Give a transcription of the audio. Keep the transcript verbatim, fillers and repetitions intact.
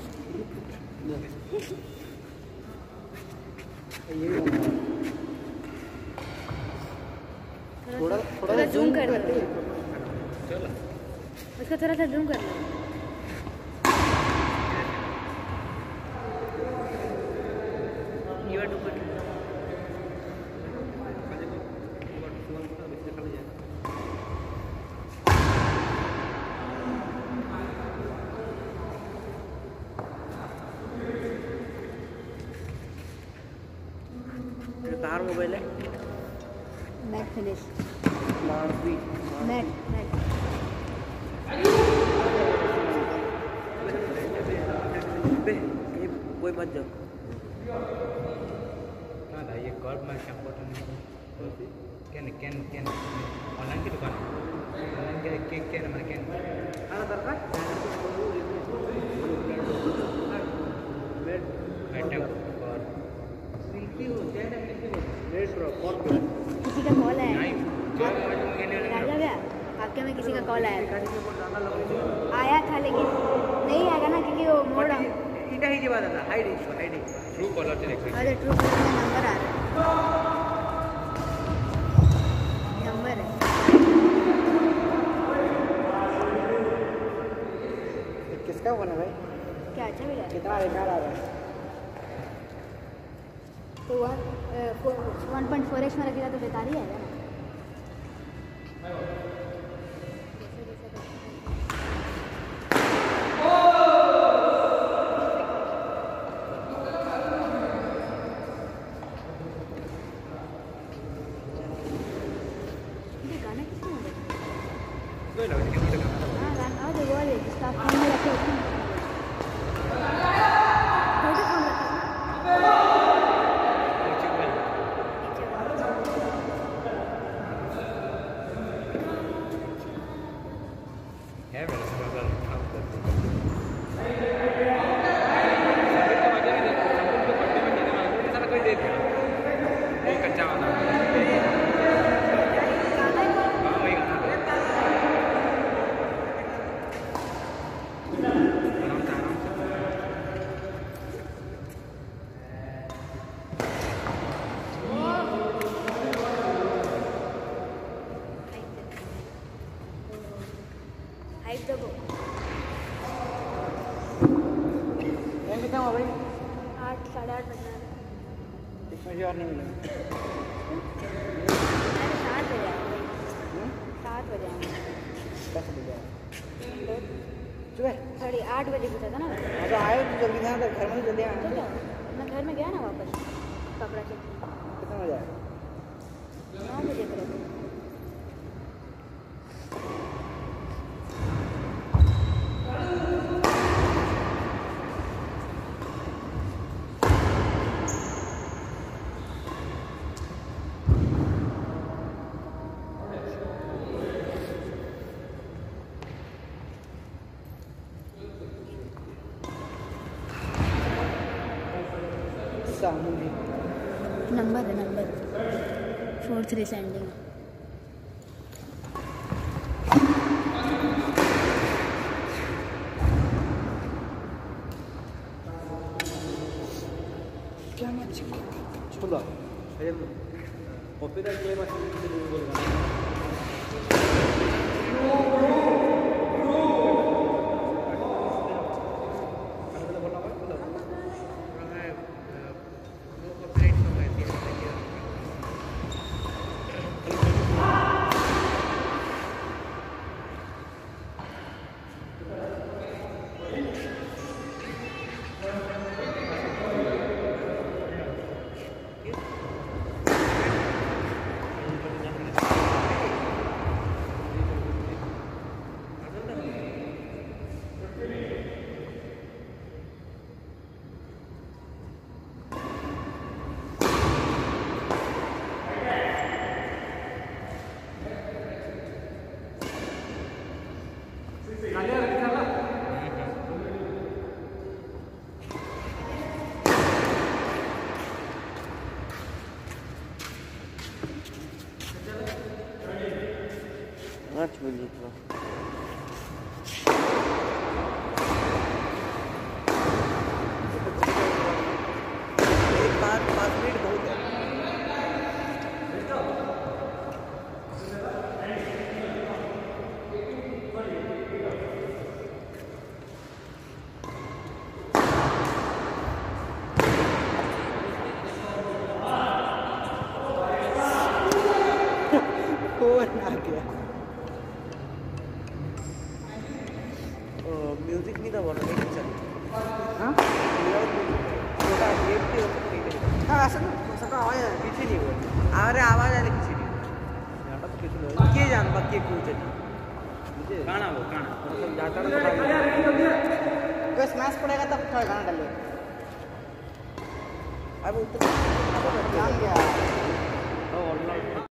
थोड़ा थोड़ा जूम कर लो, उसका थोड़ा सा जूम कर लो। कहाँ मोबाइल है? Matte finish matte matte matte कोई मत जाओ। हाँ ये कर्व में क्या फोटो नहीं कैन कैन कैन ऑनलाइन की दुकान ऑनलाइन के के क्या नंबर कैन हाँ दरकार आइटम और किसी का कॉल आया राजा भैया, आपके में किसी का कॉल आया आया था, लेकिन नहीं आएगा ना क्योंकि वो मोड़ इटा ही बात था हाइड हाइड ट्रू कॉलर से देखो। अरे ट्रू कॉलर में नंबर आ रहा है, नंबर है। किसका फोन है भाई? क्या अच्छा भी रहा कितना रिकॉर्ड आ रहा है? तो one one point four x में रखेगा तो बेकार ही आएगा ना। ये गाना किसने बोला? कोई लगा कि मुझे गाना हाँ गाना और वो है जिसका फोन में रखे उसमें फोटो फोन रखा है मेरा स्ट्रगल काम करते हैं। कोई दे दिया वो कच्चा वाला हाँ वही गाना आराम से आराम हाइप दबो। टाइम कितना हुआ भाई? आठ साढ़े आठ बजना है। इसमें भी और नहीं मिला। अरे सात बजे आएंगे, सात बजे आएंगे। दस बजे आए सुबह साढ़े आठ बजे पूछा था ना। हाँ तो आए तो जल्दी था तो घर में जल्दी आए चलो मैं घर में गया ना वापस कपड़ा चेक कितना बजे आए? नौ बजे करें। नंबर है नंबर फोर थ्री सेंडिंग। क्या मत छोड़ा अरे कॉपीराइट क्लेम আছে কিছু বলবো না। पाँच बजे आसन सबका आवाज किसी नहीं बोल अरे आवाज आने किसी नहीं यहाँ पर तो किसी ने के जान बाकी क्यों चली मुझे गाना वो गाना मतलब जाता ना कोई स्मैश पड़ेगा तब थोड़ा गाना डालो अब उतना जान गया